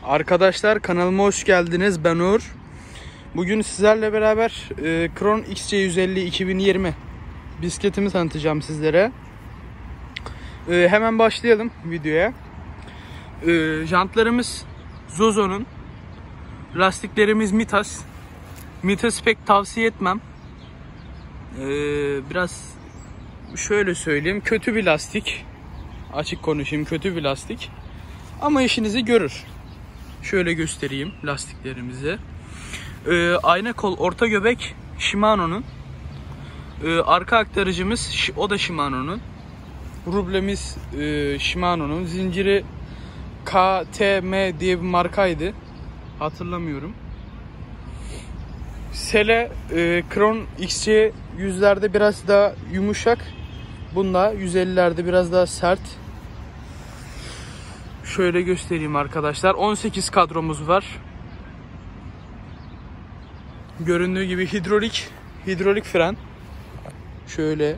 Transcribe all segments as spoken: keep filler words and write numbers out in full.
Arkadaşlar kanalıma hoş geldiniz. Ben Uğur. Bugün sizlerle beraber e, Kron X C yüz elli iki bin yirmi bisikletimi tanıtacağım sizlere. E, hemen başlayalım videoya. E, jantlarımız Zozo'nun, lastiklerimiz Mitas. Mitas'ı pek tavsiye etmem. E, biraz şöyle söyleyeyim, kötü bir lastik. Açık konuşayım, kötü bir lastik. Ama işinizi görür. Şöyle göstereyim lastiklerimizi. Ee, ayna kol, orta göbek Shimano'nun. Ee, arka aktarıcımız o da Shimano'nun. Rublemiz e, Shimano'nun. Zinciri K T M diye bir markaydı. Hatırlamıyorum. Sele e, Kron X C yüzlerde biraz daha yumuşak. Bunda yüz ellilerde biraz daha sert. Şöyle göstereyim arkadaşlar. on sekiz kadromuz var. Göründüğü gibi hidrolik hidrolik fren. Şöyle.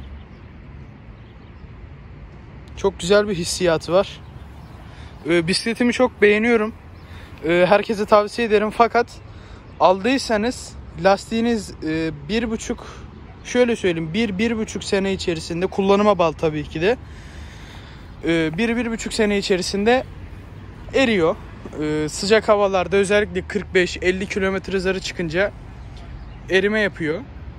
Çok güzel bir hissiyatı var. Ee, bisikletimi çok beğeniyorum. Ee, herkese tavsiye ederim. Fakat aldıysanız lastiğiniz e, bir buçuk şöyle söyleyeyim bir bir buçuk sene içerisinde, kullanıma bağlı tabii ki de, e, bir bir buçuk sene içerisinde eriyor. Ee, sıcak havalarda özellikle kırk beş elli kilometre hızları çıkınca erime yapıyor.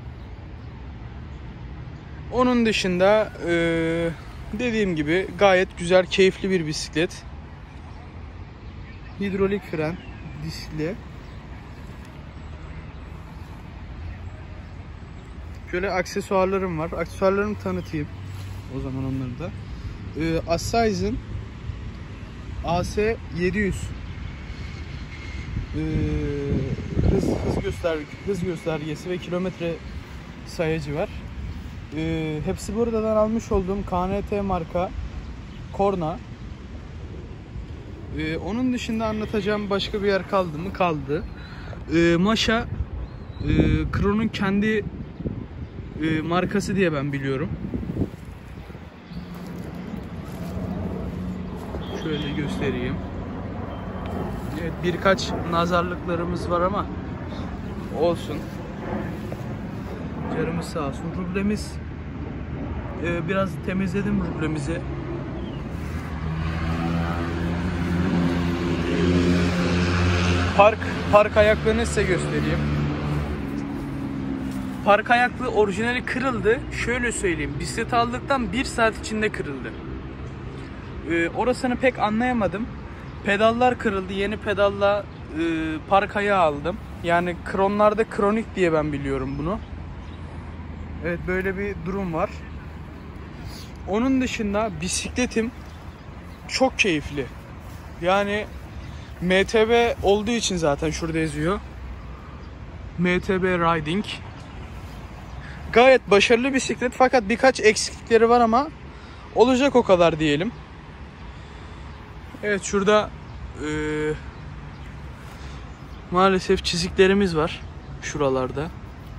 Onun dışında e, dediğim gibi gayet güzel, keyifli bir bisiklet. Hidrolik fren, diskli. Şöyle aksesuarlarım var. Aksesuarlarımı tanıtayım. O zaman onları da. Ee, Assiz'in A S yedi yüz ee, hız hız göster hız göstergesi ve kilometre sayacı var. Ee, hepsi buradan almış olduğum K N T marka korna. Ee, onun dışında anlatacağım başka bir yer kaldı mı? Kaldı. Ee, Masha e, Kron'un kendi e, markası diye ben biliyorum. Şöyle göstereyim. Evet, birkaç nazarlıklarımız var ama olsun. Canımız sağ olsun. Rublemiz e, biraz temizledim rublemizi. Park park ayaklarını size göstereyim. Park ayaklı orijinali kırıldı. Şöyle söyleyeyim. Bisiklet aldıktan bir saat içinde kırıldı. Ee, orasını pek anlayamadım. Pedallar kırıldı. Yeni pedalla e, park ayağı aldım. Yani Kronlarda kronik diye ben biliyorum bunu. Evet, böyle bir durum var. Onun dışında bisikletim çok keyifli. Yani M T B olduğu için zaten şurada yazıyor. M T B Riding. Gayet başarılı bisiklet fakat birkaç eksiklikleri var ama olacak o kadar diyelim. Evet, şurada e, maalesef çiziklerimiz var şuralarda.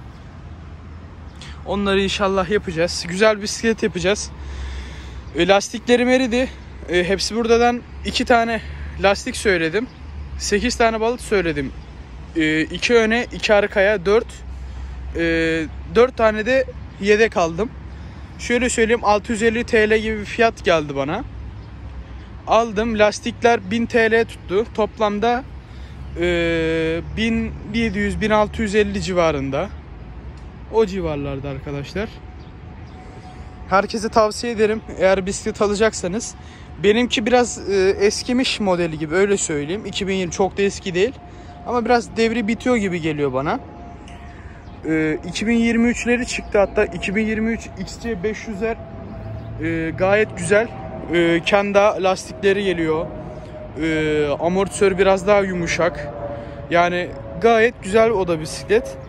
Onları inşallah yapacağız. Güzel bisiklet yapacağız. E, lastiklerim eridi. E, hepsi buradan iki tane lastik söyledim. sekiz tane balık söyledim. E, iki öne, iki arkaya, dört. E, dört tane de yedek aldım. Şöyle söyleyeyim, altı yüz elli TL gibi bir fiyat geldi bana. Aldım. Lastikler bin TL tuttu. Toplamda e, bin yedi yüz bin altı yüz elli civarında. O civarlarda arkadaşlar. Herkese tavsiye ederim eğer bisiklet alacaksanız. Benimki biraz e, eskimiş modeli gibi, öyle söyleyeyim. iki bin yirmi çok da eski değil. Ama biraz devri bitiyor gibi geliyor bana. E, iki bin yirmi üçleri çıktı hatta. iki bin yirmi üç X C beş yüzler e, gayet güzel. E, Kenda lastikleri geliyor. E, amortisör biraz daha yumuşak. Yani gayet güzel o da bisiklet.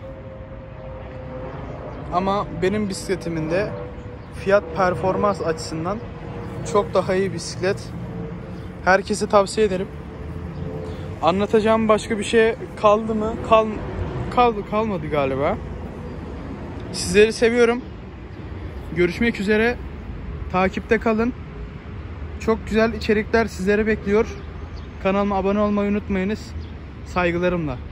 Ama benim bisikletimin de fiyat performans açısından çok daha iyi bisiklet. Herkese tavsiye ederim. Anlatacağım başka bir şey kaldı mı? Kal kaldı kalmadı galiba. Sizleri seviyorum. Görüşmek üzere. Takipte kalın. Çok güzel içerikler sizleri bekliyor. Kanalıma abone olmayı unutmayınız. Saygılarımla.